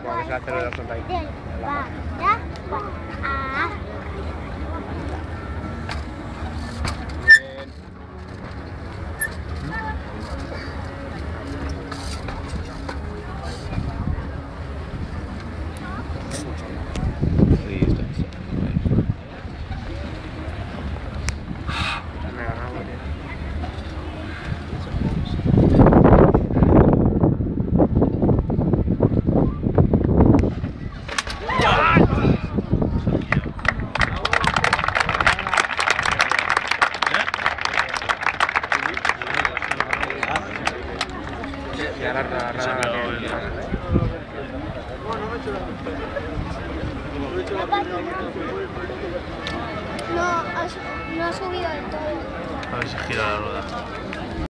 Supongo que será el acelerador de ahí. No ha subido del todo. A ver si gira la rueda.